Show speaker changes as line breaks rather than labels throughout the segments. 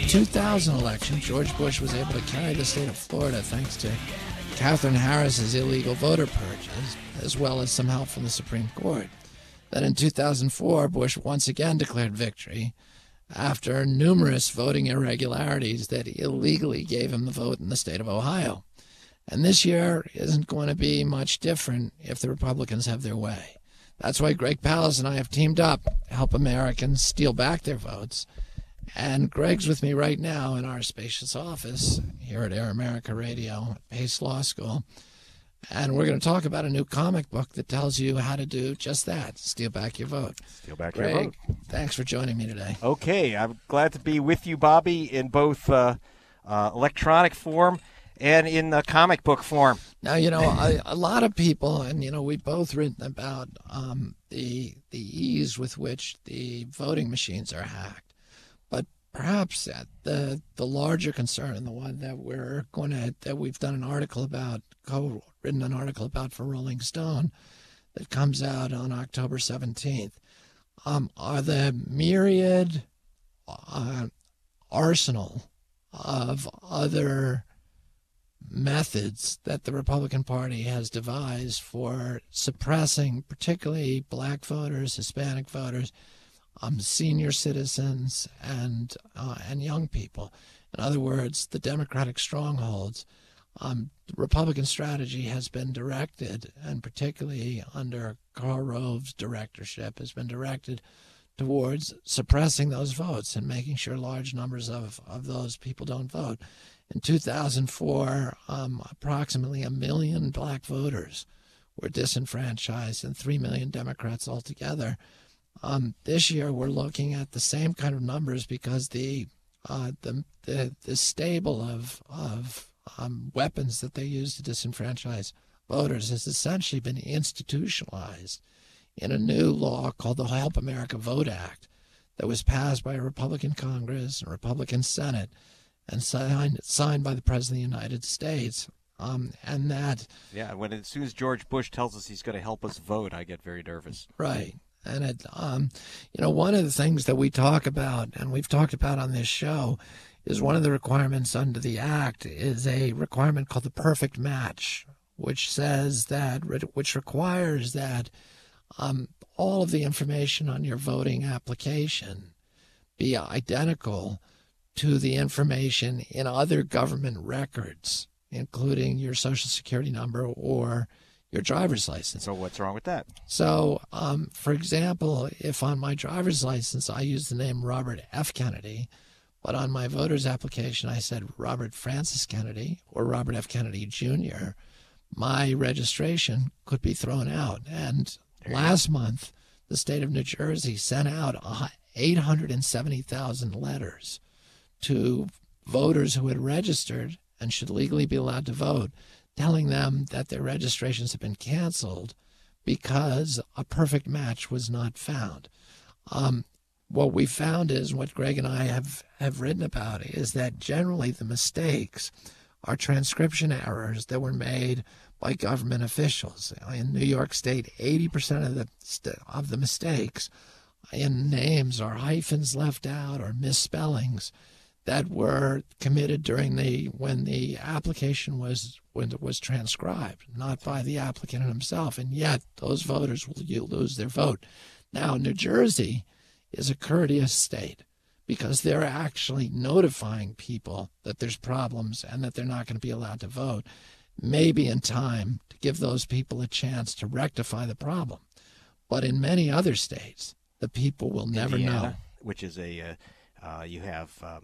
2000 election, George Bush was able to carry the state of Florida thanks to Katherine Harris's illegal voter purges, as well as some help from the Supreme Court. Then in 2004, Bush once again declared victory after numerous voting irregularities that illegally gave him the vote in the state of Ohio. And this year isn't going to be much different if the Republicans have their way. That's why Greg Palast and I have teamed up to help Americans steal back their votes. And Greg's with me right now in our spacious office here at Air America Radio at Pace Law School. And we're going to talk about a new comic book that tells you how to do just that, steal back your vote.
Steal back
Greg,
your vote.
Thanks for joining me today.
Okay, I'm glad to be with you, Bobby, in both electronic form and in comic book form.
Now, a lot of people, and, we've both written about the ease with which the voting machines are hacked. But perhaps the larger concern, and the one that we've done an article about, written an article about for Rolling Stone that comes out on October 17th, are the myriad arsenal of other methods that the Republican Party has devised for suppressing particularly black voters, Hispanic voters, senior citizens, and young people. In other words, the Democratic strongholds. The Republican strategy has been directed, and particularly under Karl Rove's directorship, has been directed towards suppressing those votes and making sure large numbers of those people don't vote. In 2004, approximately 1 million black voters were disenfranchised and 3 million Democrats altogether. This year, we're looking at the same kind of numbers because the stable of weapons that they use to disenfranchise voters has essentially been institutionalized in a new law called the Help America Vote Act that was passed by a Republican Congress and a Republican Senate and signed by the President of the United States. And that...
Yeah, as soon as George Bush tells us he's going to help us vote, I get very nervous.
Right. And one of the things that we talk about, and we've talked about on this show, is one of the requirements under the Act is a requirement called the perfect match, which requires that all of the information on your voting application be identical to the information in other government records, including your Social Security number or your driver's license.
So what's wrong with that?
So, for example, if on my driver's license I use the name Robert F. Kennedy, but on my voter's application I said Robert Francis Kennedy or Robert F. Kennedy Jr., my registration could be thrown out. And last month, the state of New Jersey sent out 870,000 letters to voters who had registered and should legally be allowed to vote, telling them that their registrations have been canceled because a perfect match was not found. What we found is, what Greg and I have written about, is that generally the mistakes are transcription errors that were made by government officials. In New York State, 80% of the mistakes in names are hyphens left out or misspellings that were committed when the application was transcribed, not by the applicant himself, and yet those voters will lose their vote. Now, New Jersey is a courteous state because they're actually notifying people that there's problems and that they're not going to be allowed to vote, maybe in time to give those people a chance to rectify the problem. But in many other states, the people will never know.
Which is you have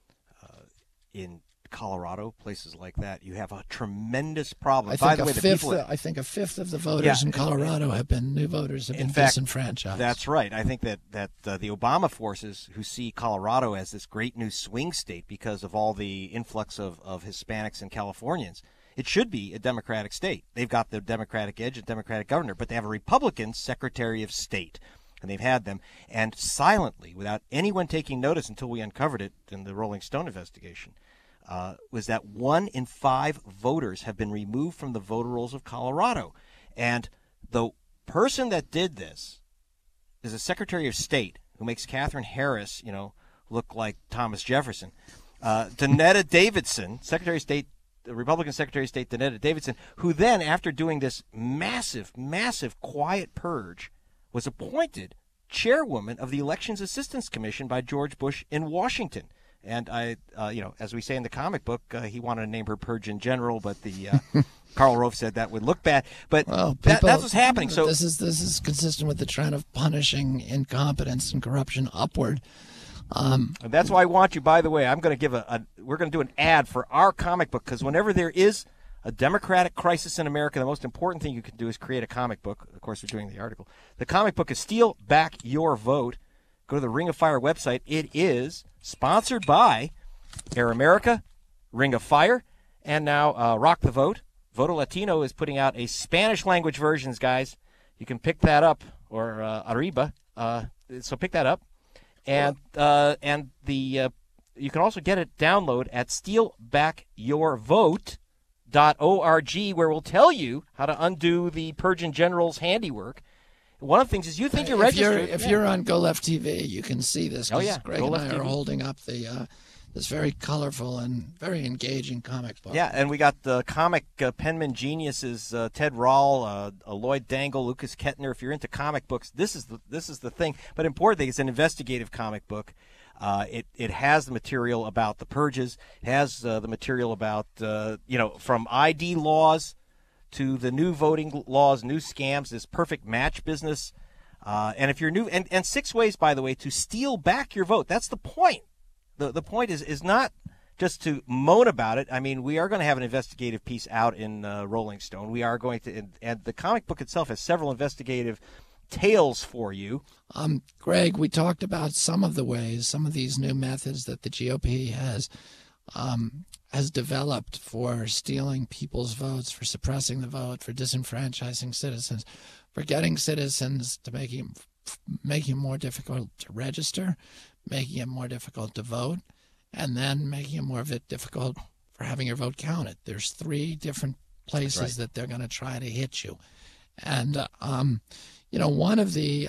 in Colorado, places like that, you have a tremendous problem.
I think a fifth of the voters in Colorado have been disenfranchised.
That's right. I think that the Obama forces, who see Colorado as this great new swing state because of all the influx of Hispanics and Californians, it should be a Democratic state. They've got the Democratic edge, a Democratic governor, but they have a Republican Secretary of State. And they've had them, and silently, without anyone taking notice until we uncovered it in the Rolling Stone investigation, was that 1 in 5 voters have been removed from the voter rolls of Colorado. And the person that did this is a Secretary of State who makes Katherine Harris, look like Thomas Jefferson. Donetta Davidson, Secretary of State, Republican Secretary of State Donetta Davidson, who then, after doing this massive, massive quiet purge, was appointed chairwoman of the Elections Assistance Commission by George Bush in Washington. And as we say in the comic book, he wanted to name her Purgeon General, but the Karl Rove said that would look bad. But that's what's happening. So
this is consistent with the trend of punishing incompetence and corruption upward.
And that's why I want you. By the way, we're going to do an ad for our comic book, because whenever there is a democratic crisis in America, the most important thing you can do is create a comic book. Of course, we're doing the article. The comic book is Steal Back Your Vote. Go to the Ring of Fire website. It is sponsored by Air America, Ring of Fire, and now Rock the Vote. Voto Latino is putting out a Spanish-language versions, guys. You can pick that up, or Arriba. So pick that up. And you can also get it download at stealbackyourvote.org, where we'll tell you how to undo the Purgeon General's handiwork. One of the things is you think you're registered.
If you're on Go Left TV, you can see this.
Oh, yeah.
Greg and I are holding up this very colorful and very engaging comic book.
Yeah, and we got the comic penman geniuses, Ted Rall, Lloyd Dangle, Lucas Kettner. If you're into comic books, this is the thing. But importantly, it's an investigative comic book. It has the material about the purges. It has the material about from ID laws to the new voting laws, new scams, this perfect match business. And if you're new, and 6 ways, by the way, to steal back your vote. That's the point. The point is not just to moan about it. I mean, we are going to have an investigative piece out in Rolling Stone. We are going to, and the comic book itself has several investigative tales for you.
Greg, we talked about some of these new methods that the GOP has developed for stealing people's votes, for suppressing the vote, for disenfranchising citizens, for getting citizens to making it more difficult to register, making it more difficult to vote, and then making it more difficult for having your vote counted. There's 3 different places that they're going to try to hit you. And one of the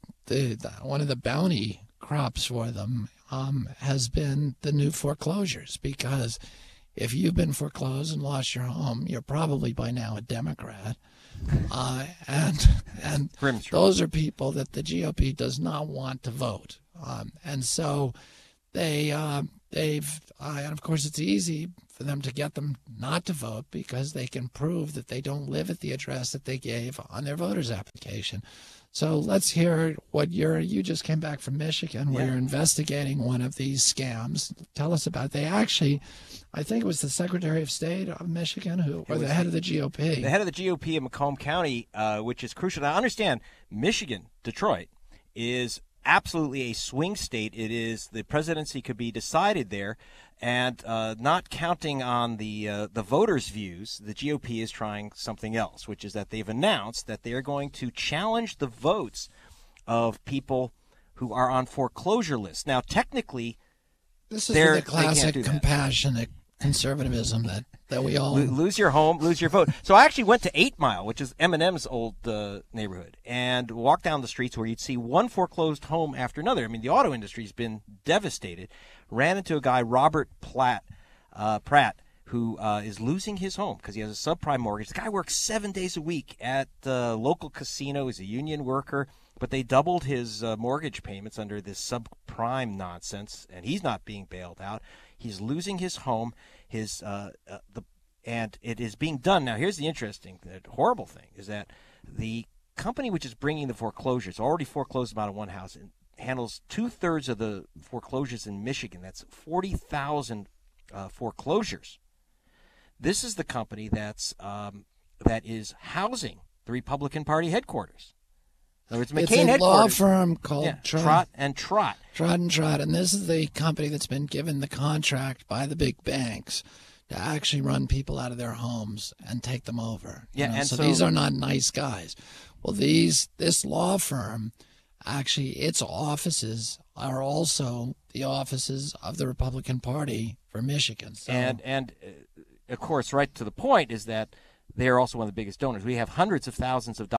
bounty crops for them has been the new foreclosures, because if you've been foreclosed and lost your home, you're probably by now a Democrat. And those are people that the GOP does not want to vote. And so and of course it's easy for them to get them not to vote, because they can prove that they don't live at the address that they gave on their voter's application. So let's hear what you just came back from Michigan, where you're investigating one of these scams. Tell us about it. They actually, I think it was the Secretary of State of Michigan or the head of the GOP.
The head of the GOP in Macomb County, which is crucial. Now, understand, Michigan, Detroit, is absolutely a swing state. It is, the presidency could be decided there, and not counting on the voters' views, the GOP is trying something else, which is that they've announced that they are going to challenge the votes of people who are on foreclosure lists. Now, technically,
this is the classic compassionate conservatism that we all
lose your home, lose your vote. So I actually went to 8 Mile, which is Eminem's old neighborhood, and walked down the streets where you'd see one foreclosed home after another. I mean, the auto industry's been devastated. Ran into a guy, Robert Pratt, who is losing his home because he has a subprime mortgage. The guy works 7 days a week at the local casino. He's a union worker, but they doubled his mortgage payments under this subprime nonsense, and he's not being bailed out. He's losing his home. And it is being done. Now, here's the interesting, horrible thing, is that the company which is bringing the foreclosures, already foreclosed about in one house, and handles 2/3 of the foreclosures in Michigan. That's 40,000 foreclosures. This is the company that is housing the Republican Party headquarters. In other words, McCain
it's a
headquarters.
law firm called
Trott and Trott.
Trott and Trott, and this is the company that's been given the contract by the big banks to actually run people out of their homes and take them over.
And
so these are not nice guys. Well, this law firm, actually, its offices are also the offices of the Republican Party for Michigan. So,
and of course, right to the point is that they are also one of the biggest donors. We have hundreds of thousands of